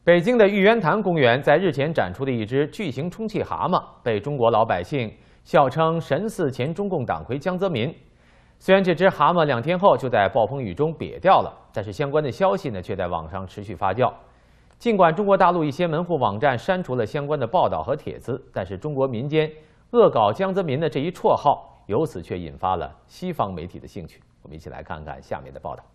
北京的玉渊潭公园在日前展出的一只巨型充气蛤蟆，被中国老百姓笑称神似前中共党魁江泽民。虽然这只蛤蟆2天后就在暴风雨中瘪掉了，但是相关的消息呢却在网上持续发酵。尽管中国大陆一些门户网站删除了相关的报道和帖子，但是中国民间恶搞江泽民的这一绰号，由此却引发了西方媒体的兴趣。我们一起来看看下面的报道。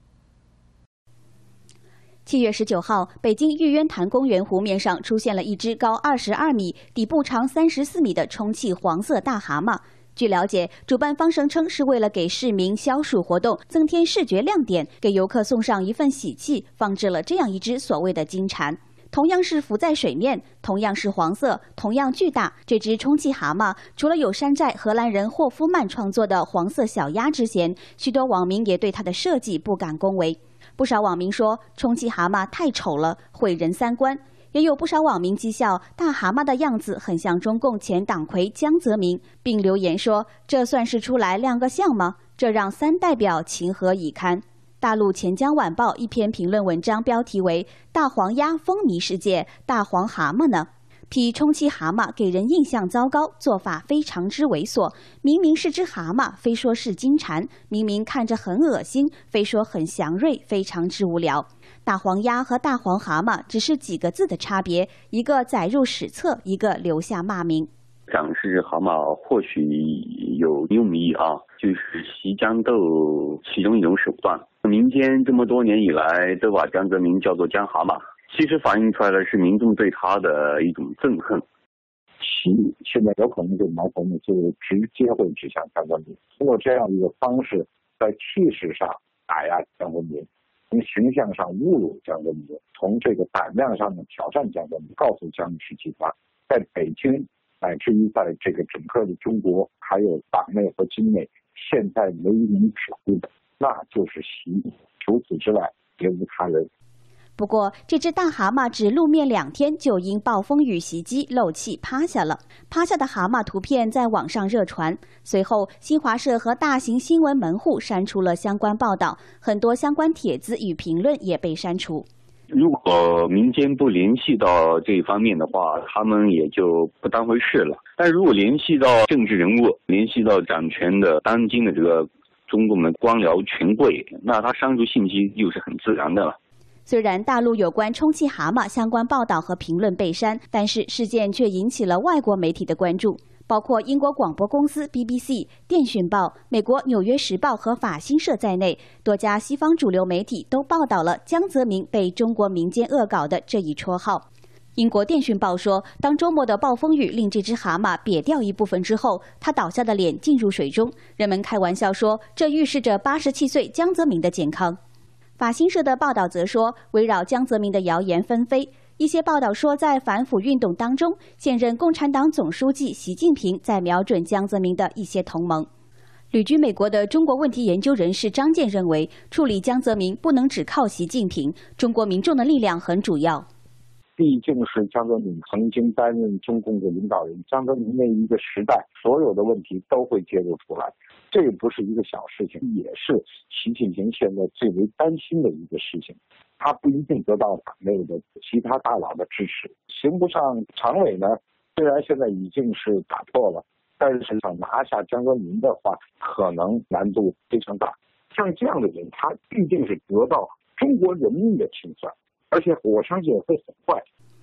7月19号，北京玉渊潭公园湖面上出现了一只高22米、底部长34米的充气黄色大蛤蟆。据了解，主办方声称是为了给市民消暑活动增添视觉亮点，给游客送上一份喜气，放置了这样一只所谓的金蝉。同样是浮在水面，同样是黄色，同样巨大，这只充气蛤蟆除了有山寨荷兰人霍夫曼创作的黄色小鸭之嫌，许多网民也对它的设计不敢恭维。不少网民说，充气蛤蟆太丑了，毁人三观。也有不少网民讥笑大蛤蟆的样子很像中共前党魁江泽民，并留言说：“这算是出来亮个相吗？这让3代表情何以堪？”大陆钱江晚报一篇评论文章标题为“大黄鸭风靡世界，大黄蛤蟆呢？”批充气蛤蟆给人印象糟糕，做法非常之猥琐。明明是只蛤蟆，非说是金蝉；明明看着很恶心，非说很祥瑞，非常之无聊。大黄鸭和大黄蛤蟆只是几个字的差别，一个载入史册，一个留下骂名。 展示蛤蟆或许有用意啊，就是洗江斗其中一种手段。民间这么多年以来都把江泽民叫做江蛤蟆，其实反映出来的是民众对他的一种憎恨。 现在有可能这个矛头呢，就直接会指向江泽民，通过这样一个方式，在气势上打压江泽民，从形象上侮辱江泽民，从这个胆量上呢挑战江泽民，告诉江氏集团，在北京乃至于在这个整个的中国，还有党内和境内，现在唯你指挥的，那就是习，除此之外别无他人。 不过，这只大蛤蟆只露面2天，就因暴风雨袭击漏气趴下了。趴下的蛤蟆图片在网上热传，随后新华社和大型新闻门户删除了相关报道，很多相关帖子与评论也被删除。 如果民间不联系到这一方面的话，他们也就不当回事了。但如果联系到政治人物，联系到掌权的当今的这个中共的官僚权贵，那他删除信息又是很自然的了。 虽然大陆有关充气蛤蟆相关报道和评论被删，但是事件却引起了外国媒体的关注，包括英国广播公司 BBC、电讯报、美国《纽约时报》和法新社在内，多家西方主流媒体都报道了江泽民被中国民间恶搞的这一绰号。英国电讯报说，当周末的暴风雨令这只蛤蟆瘪掉一部分之后，他倒下的脸进入水中，人们开玩笑说，这预示着87岁江泽民的健康。法新社的报道则说，围绕江泽民的谣言纷飞。一些报道说，在反腐运动当中，现任共产党总书记习近平在瞄准江泽民的一些同盟。旅居美国的中国问题研究人士张健认为，处理江泽民不能只靠习近平，中国民众的力量很主要。 毕竟是江泽民曾经担任中共的领导人，江泽民那一个时代，所有的问题都会揭露出来，这个不是一个小事情，也是习近平现在最为担心的一个事情。他不一定得到党内的其他大佬的支持，行不上常委呢，虽然现在已经是打破了，但是想拿下江泽民的话，可能难度非常大。像这样的人，他必定是得到中国人民的清算，而且我相信会很快。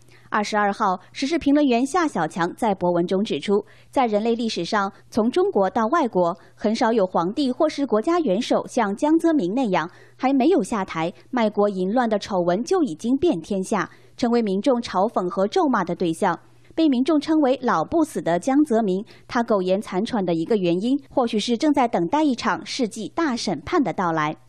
22号，时事评论员夏小强在博文中指出，在人类历史上，从中国到外国，很少有皇帝或是国家元首像江泽民那样，还没有下台，卖国淫乱的丑闻就已经遍天下，成为民众嘲讽和咒骂的对象。被民众称为老不死的江泽民，他苟延残喘的一个原因，或许是正在等待一场世纪大审判的到来。